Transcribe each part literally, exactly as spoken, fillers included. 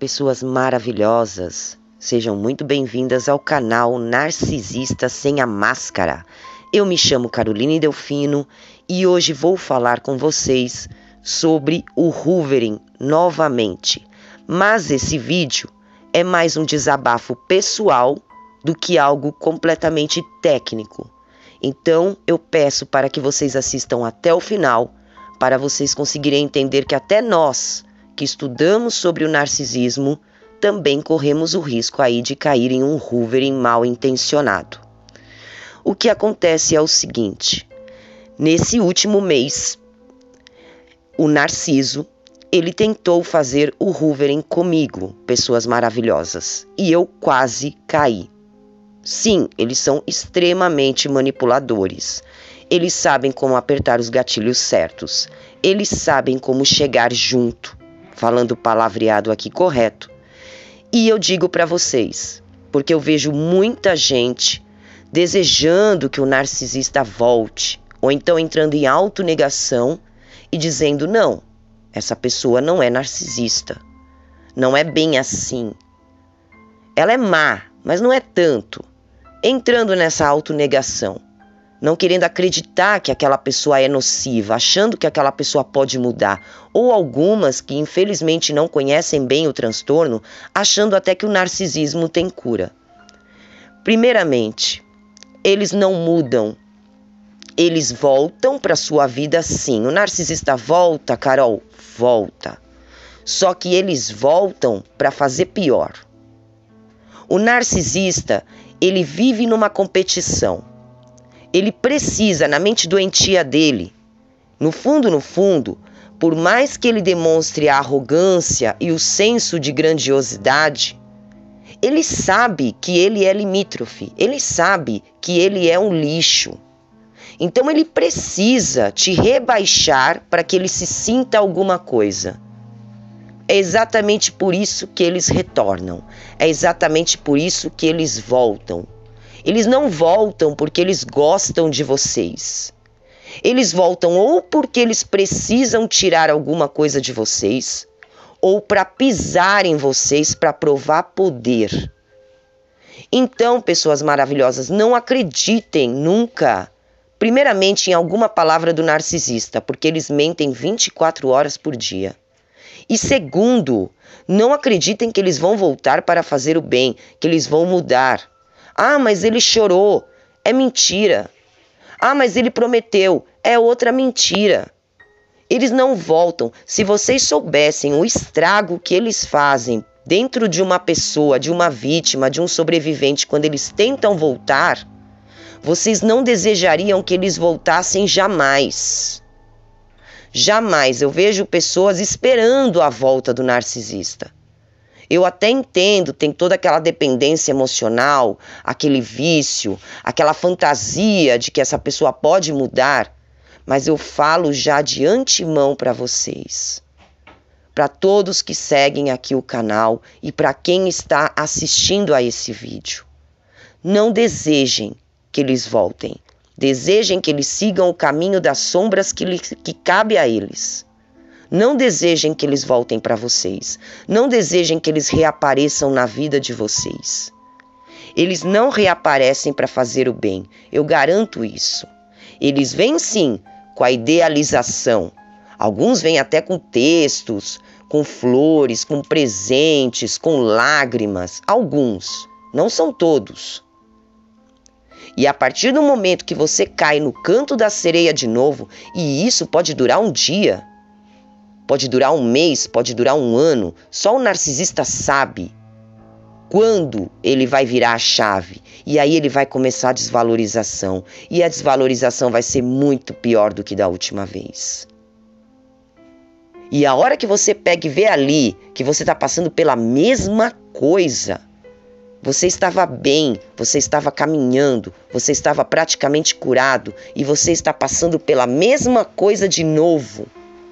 pessoas maravilhosas! Sejam muito bem-vindas ao canal Narcisista Sem a Máscara. Eu me chamo Caroline Delfino e hoje vou falar com vocês sobre o hoovering novamente. Mas esse vídeo é mais um desabafo pessoal do que algo completamente técnico. Então eu peço para que vocês assistam até o final, para vocês conseguirem entender que até nós, que estudamos sobre o narcisismo, também corremos o risco aí de cair em um hoovering mal intencionado. O que acontece é o seguinte: nesse último mês, o Narciso, ele tentou fazer o hoovering comigo, pessoas maravilhosas, e eu quase caí. Sim, eles são extremamente manipuladores. Eles sabem como apertar os gatilhos certos. Eles sabem como chegar junto, falando o palavreado aqui correto. E eu digo para vocês, porque eu vejo muita gente desejando que o narcisista volte, ou então entrando em autonegação e dizendo: não, essa pessoa não é narcisista, não é bem assim. Ela é má, mas não é tanto. Entrando nessa autonegação, não querendo acreditar que aquela pessoa é nociva, achando que aquela pessoa pode mudar, ou algumas que infelizmente não conhecem bem o transtorno, achando até que o narcisismo tem cura. Primeiramente, eles não mudam, eles voltam para sua vida sim. O narcisista volta, Carol, volta. Só que eles voltam para fazer pior. O narcisista, ele vive numa competição. Ele precisa, na mente doentia dele, no fundo, no fundo, por mais que ele demonstre a arrogância e o senso de grandiosidade, ele sabe que ele é limítrofe, ele sabe que ele é um lixo. Então ele precisa te rebaixar para que ele se sinta alguma coisa. É exatamente por isso que eles retornam. É exatamente por isso que eles voltam. Eles não voltam porque eles gostam de vocês. Eles voltam ou porque eles precisam tirar alguma coisa de vocês, ou para pisar em vocês para provar poder. Então, pessoas maravilhosas, não acreditem nunca, primeiramente, em alguma palavra do narcisista, porque eles mentem vinte e quatro horas por dia. E segundo, não acreditem que eles vão voltar para fazer o bem, que eles vão mudar. Ah, mas ele chorou. É mentira. Ah, mas ele prometeu. É outra mentira. Eles não voltam. Se vocês soubessem o estrago que eles fazem dentro de uma pessoa, de uma vítima, de um sobrevivente, quando eles tentam voltar, vocês não desejariam que eles voltassem jamais. Jamais. Eu vejo pessoas esperando a volta do narcisista. Eu até entendo, tem toda aquela dependência emocional, aquele vício, aquela fantasia de que essa pessoa pode mudar, mas eu falo já de antemão para vocês, para todos que seguem aqui o canal e para quem está assistindo a esse vídeo. Não desejem que eles voltem. Desejem que eles sigam o caminho das sombras que, lhe, que cabe a eles. Não desejem que eles voltem para vocês. Não desejem que eles reapareçam na vida de vocês. Eles não reaparecem para fazer o bem. Eu garanto isso. Eles vêm sim com a idealização. Alguns vêm até com textos, com flores, com presentes, com lágrimas. Alguns. Não são todos. E a partir do momento que você cai no canto da sereia de novo, e isso pode durar um dia, pode durar um mês, pode durar um ano, só o narcisista sabe quando ele vai virar a chave. E aí ele vai começar a desvalorização. E a desvalorização vai ser muito pior do que da última vez. E a hora que você pega e vê ali que você está passando pela mesma coisa, você estava bem, você estava caminhando, você estava praticamente curado e você está passando pela mesma coisa de novo.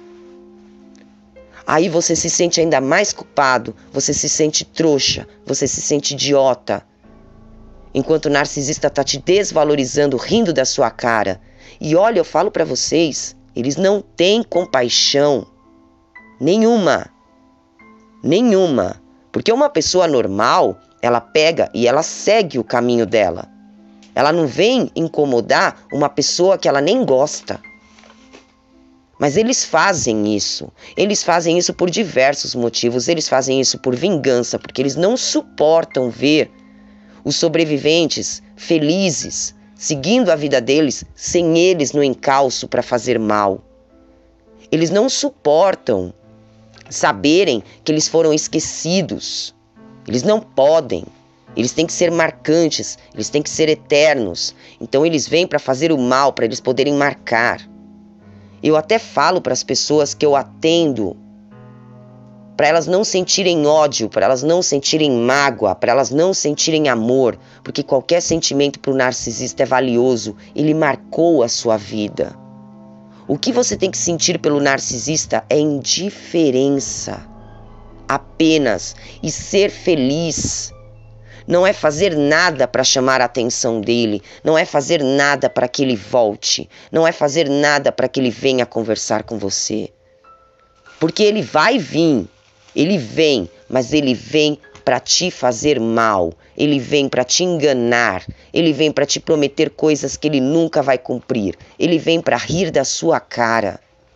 Aí você se sente ainda mais culpado, você se sente trouxa, você se sente idiota. Enquanto o narcisista está te desvalorizando, rindo da sua cara. E olha, eu falo para vocês, eles não têm compaixão nenhuma. Nenhuma. Porque uma pessoa normal, ela pega e ela segue o caminho dela. Ela não vem incomodar uma pessoa que ela nem gosta. Mas eles fazem isso. Eles fazem isso por diversos motivos. Eles fazem isso por vingança, porque eles não suportam ver os sobreviventes felizes, seguindo a vida deles, sem eles no encalço para fazer mal. Eles não suportam saberem que eles foram esquecidos. Eles não podem. Eles têm que ser marcantes, eles têm que ser eternos. Então eles vêm para fazer o mal, para eles poderem marcar. Eu até falo para as pessoas que eu atendo, para elas não sentirem ódio, para elas não sentirem mágoa, para elas não sentirem amor, porque qualquer sentimento para o narcisista é valioso, ele marcou a sua vida. O que você tem que sentir pelo narcisista é indiferença, apenas, e ser feliz. Não é fazer nada para chamar a atenção dele, não é fazer nada para que ele volte, não é fazer nada para que ele venha conversar com você. Porque ele vai vir, ele vem, mas ele vem para te fazer mal, ele vem para te enganar, ele vem para te prometer coisas que ele nunca vai cumprir, ele vem para rir da sua cara.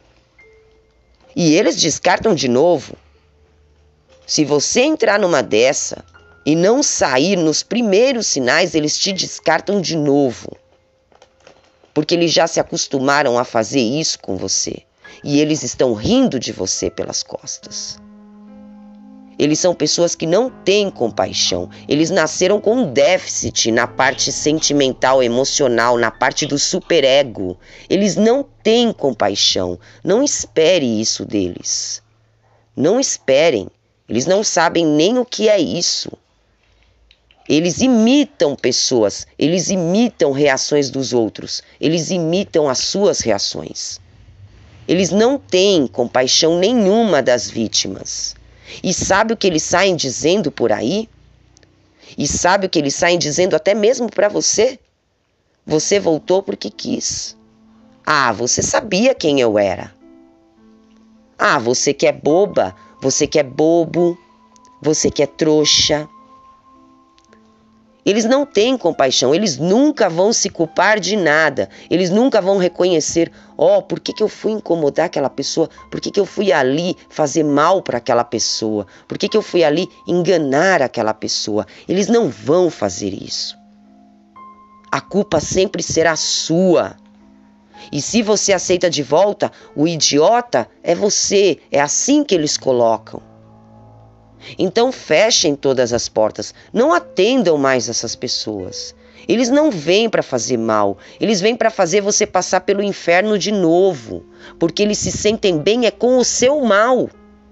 E eles descartam de novo. Se você entrar numa dessa e não sair nos primeiros sinais, eles te descartam de novo. Porque eles já se acostumaram a fazer isso com você. E eles estão rindo de você pelas costas. Eles são pessoas que não têm compaixão. Eles nasceram com um déficit na parte sentimental, emocional, na parte do superego. Eles não têm compaixão. Não espere isso deles. Não esperem. Eles não sabem nem o que é isso. Eles imitam pessoas, eles imitam reações dos outros, eles imitam as suas reações. Eles não têm compaixão nenhuma das vítimas. E sabe o que eles saem dizendo por aí? E sabe o que eles saem dizendo até mesmo para você? Você voltou porque quis. Ah, você sabia quem eu era. Ah, você que é boba, você que é bobo, você que é trouxa. Eles não têm compaixão, eles nunca vão se culpar de nada, eles nunca vão reconhecer, ó, oh, por que que eu fui incomodar aquela pessoa, por que que eu fui ali fazer mal para aquela pessoa, por que que eu fui ali enganar aquela pessoa. Eles não vão fazer isso. A culpa sempre será sua. E se você aceita de volta, o idiota é você, é assim que eles colocam. Então fechem todas as portas, não atendam mais essas pessoas. Eles não vêm para fazer mal, eles vêm para fazer você passar pelo inferno de novo, porque eles se sentem bem é com o seu mal.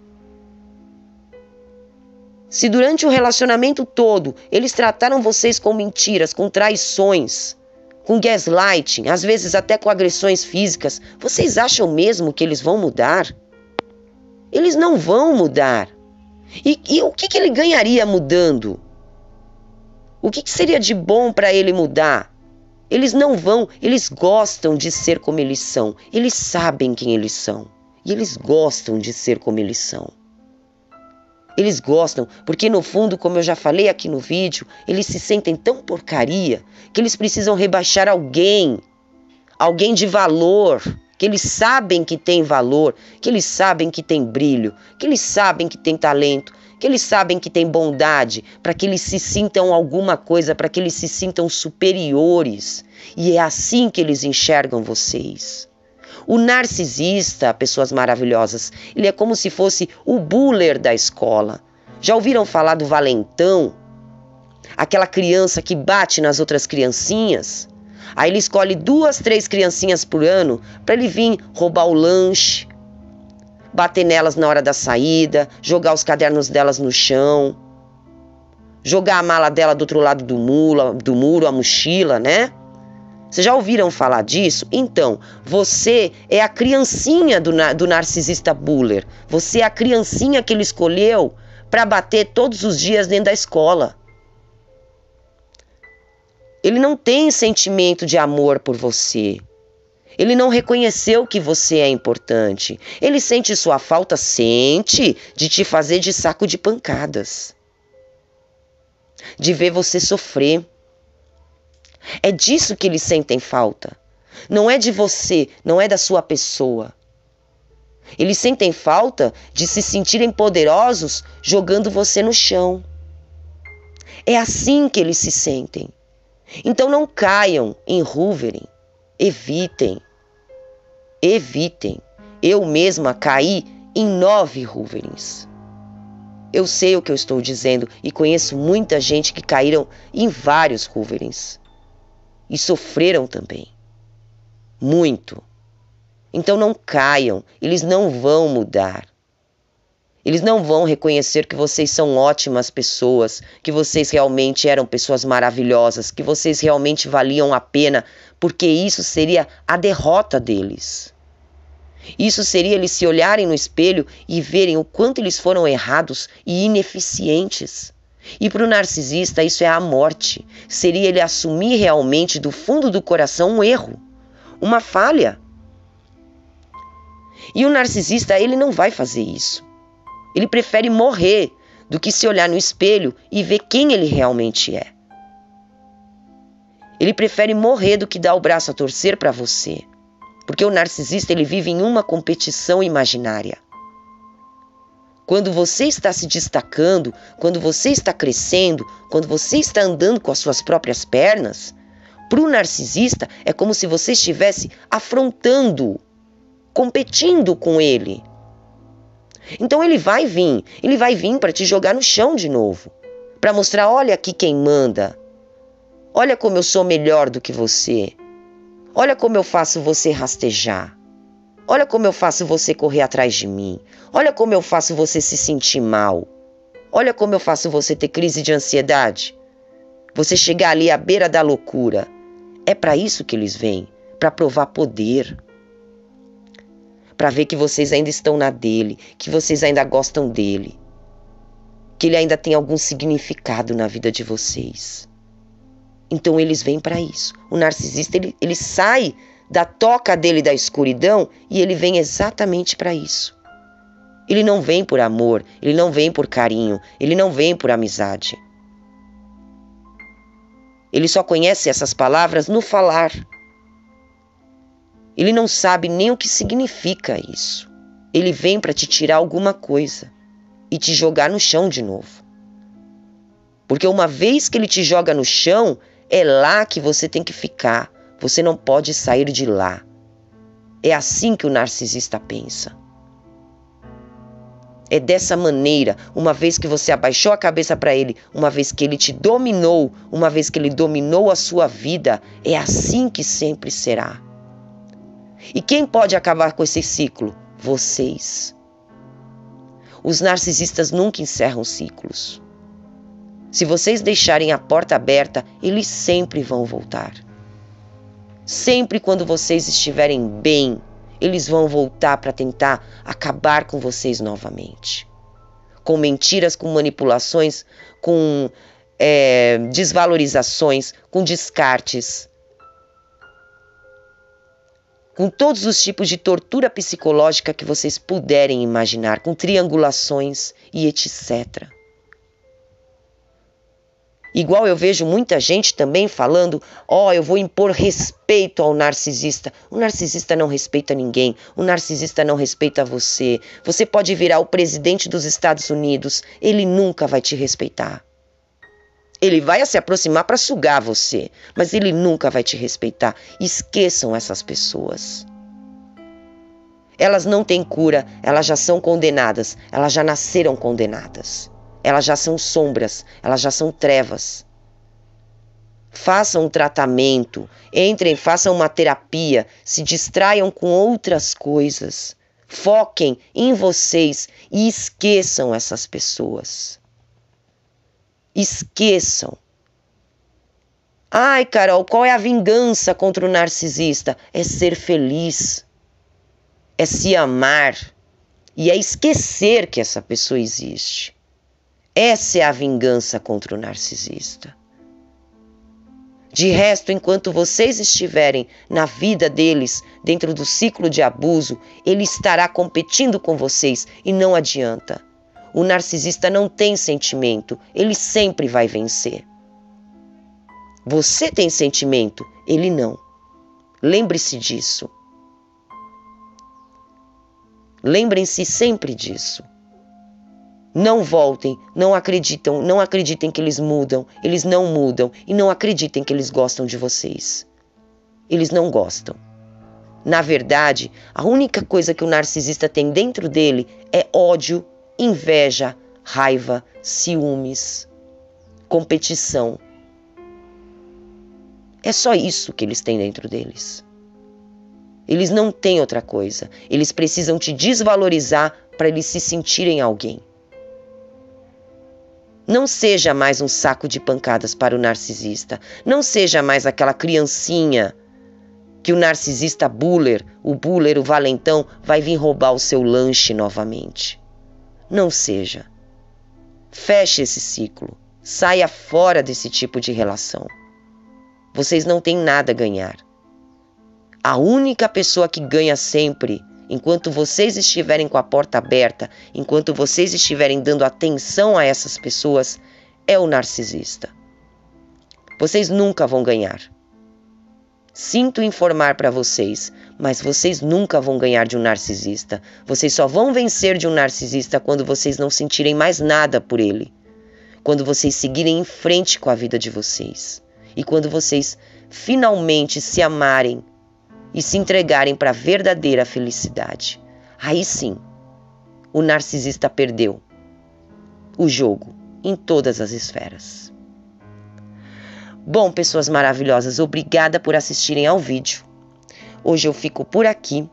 Se durante o relacionamento todo eles trataram vocês com mentiras, com traições, com gaslighting, às vezes até com agressões físicas, vocês acham mesmo que eles vão mudar? Eles não vão mudar. E, e o que, que ele ganharia mudando? O que, que seria de bom para ele mudar? Eles não vão, eles gostam de ser como eles são. Eles sabem quem eles são. E eles gostam de ser como eles são. Eles gostam, porque no fundo, como eu já falei aqui no vídeo, eles se sentem tão porcaria que eles precisam rebaixar alguém. Alguém de valor. Que eles sabem que tem valor, que eles sabem que tem brilho, que eles sabem que tem talento, que eles sabem que tem bondade, para que eles se sintam alguma coisa, para que eles se sintam superiores. E é assim que eles enxergam vocês. O narcisista, pessoas maravilhosas, ele é como se fosse o buller da escola. Já ouviram falar do valentão? Aquela criança que bate nas outras criancinhas? Aí ele escolhe duas, três criancinhas por ano para ele vir roubar o lanche, bater nelas na hora da saída, jogar os cadernos delas no chão, jogar a mala dela do outro lado do muro, do muro, a mochila, né? Vocês já ouviram falar disso? Então, você é a criancinha do, do narcisista buller. Você é a criancinha que ele escolheu para bater todos os dias dentro da escola. Ele não tem sentimento de amor por você. Ele não reconheceu que você é importante. Ele sente sua falta, sente, de te fazer de saco de pancadas. de ver você sofrer. É disso que eles sentem falta. Não é de você, não é da sua pessoa. Eles sentem falta de se sentirem poderosos jogando você no chão. É assim que eles se sentem. Então não caiam em Hooverem. Evitem. Evitem. Eu mesma caí em nove Hooverings. Eu sei o que eu estou dizendo e conheço muita gente que caíram em vários Hooverings. E sofreram também. Muito. Então não caiam, eles não vão mudar. Eles não vão reconhecer que vocês são ótimas pessoas, que vocês realmente eram pessoas maravilhosas, que vocês realmente valiam a pena, porque isso seria a derrota deles. Isso seria eles se olharem no espelho e verem o quanto eles foram errados e ineficientes. E para o narcisista isso é a morte. Seria ele assumir realmente do fundo do coração um erro, uma falha. E o narcisista, ele não vai fazer isso. Ele prefere morrer do que se olhar no espelho e ver quem ele realmente é. Ele prefere morrer do que dar o braço a torcer para você. Porque o narcisista, ele vive em uma competição imaginária. Quando você está se destacando, quando você está crescendo, quando você está andando com as suas próprias pernas, para o narcisista é como se você estivesse afrontando, competindo com ele. Então ele vai vir, ele vai vir para te jogar no chão de novo, para mostrar, olha aqui quem manda, olha como eu sou melhor do que você, olha como eu faço você rastejar, olha como eu faço você correr atrás de mim, olha como eu faço você se sentir mal, olha como eu faço você ter crise de ansiedade, você chegar ali à beira da loucura. É para isso que eles vêm, para provar poder. Para ver que vocês ainda estão na dele, que vocês ainda gostam dele, que ele ainda tem algum significado na vida de vocês. Então eles vêm para isso. O narcisista, ele, ele sai da toca dele da escuridão e ele vem exatamente para isso. Ele não vem por amor, ele não vem por carinho, ele não vem por amizade. Ele só conhece essas palavras no falar. Ele não sabe nem o que significa isso. Ele vem para te tirar alguma coisa e te jogar no chão de novo. Porque uma vez que ele te joga no chão, é lá que você tem que ficar. Você não pode sair de lá. É assim que o narcisista pensa. É dessa maneira, uma vez que você abaixou a cabeça para ele, uma vez que ele te dominou, uma vez que ele dominou a sua vida, é assim que sempre será. E quem pode acabar com esse ciclo? Vocês. Os narcisistas nunca encerram ciclos. Se vocês deixarem a porta aberta, eles sempre vão voltar. Sempre quando vocês estiverem bem, eles vão voltar para tentar acabar com vocês novamente. Com mentiras, com manipulações, com é, desvalorizações, com descartes. Com todos os tipos de tortura psicológica que vocês puderem imaginar, com triangulações e etcétera. Igual eu vejo muita gente também falando, ó, oh, eu vou impor respeito ao narcisista. O narcisista não respeita ninguém, o narcisista não respeita você. Você pode virar o presidente dos Estados Unidos, ele nunca vai te respeitar. Ele vai se aproximar para sugar você, mas ele nunca vai te respeitar. Esqueçam essas pessoas. Elas não têm cura, elas já são condenadas, elas já nasceram condenadas. Elas já são sombras, elas já são trevas. Façam um tratamento, entrem, façam uma terapia, se distraiam com outras coisas. Foquem em vocês e esqueçam essas pessoas. Esqueçam. Ai, Carol, qual é a vingança contra o narcisista? É ser feliz, é se amar e é esquecer que essa pessoa existe. Essa é a vingança contra o narcisista. De resto, enquanto vocês estiverem na vida deles, dentro do ciclo de abuso, ele estará competindo com vocês e não adianta. O narcisista não tem sentimento, ele sempre vai vencer. Você tem sentimento, ele não. Lembre-se disso. Lembrem-se sempre disso. Não voltem, não acreditam, não acreditem que eles mudam, eles não mudam e não acreditem que eles gostam de vocês. Eles não gostam. Na verdade, a única coisa que o narcisista tem dentro dele é ódio, inveja, raiva, ciúmes, competição. É só isso que eles têm dentro deles. Eles não têm outra coisa. Eles precisam te desvalorizar para eles se sentirem alguém. Não seja mais um saco de pancadas para o narcisista. Não seja mais aquela criancinha que o narcisista buller, o buller, o valentão, vai vir roubar o seu lanche novamente. Não seja. Feche esse ciclo. Saia fora desse tipo de relação. Vocês não têm nada a ganhar. A única pessoa que ganha sempre, enquanto vocês estiverem com a porta aberta, enquanto vocês estiverem dando atenção a essas pessoas, é o narcisista. Vocês nunca vão ganhar. Sinto informar para vocês, mas vocês nunca vão ganhar de um narcisista. Vocês só vão vencer de um narcisista quando vocês não sentirem mais nada por ele. Quando vocês seguirem em frente com a vida de vocês. E quando vocês finalmente se amarem e se entregarem para a verdadeira felicidade. Aí sim, o narcisista perdeu o jogo em todas as esferas. Bom, pessoas maravilhosas, obrigada por assistirem ao vídeo. Hoje eu fico por aqui.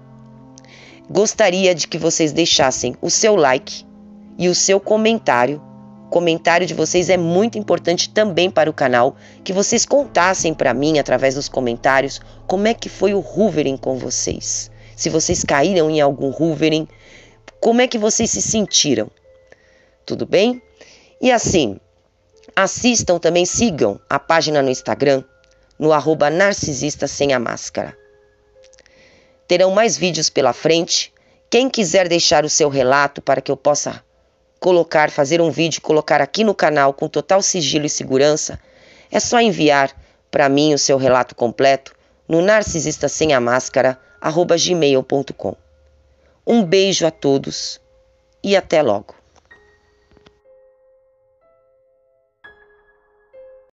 Gostaria de que vocês deixassem o seu like e o seu comentário. O comentário de vocês é muito importante também para o canal. Que vocês contassem para mim, através dos comentários, como é que foi o hoovering com vocês. Se vocês caíram em algum hoovering, como é que vocês se sentiram? Tudo bem? E assim, assistam também, sigam a página no Instagram, no arroba narcisista sem a máscara. Terão mais vídeos pela frente. Quem quiser deixar o seu relato para que eu possa colocar, fazer um vídeo e colocar aqui no canal com total sigilo e segurança, é só enviar para mim o seu relato completo no narcisista sem a máscara arroba gmail ponto com. Um beijo a todos e até logo.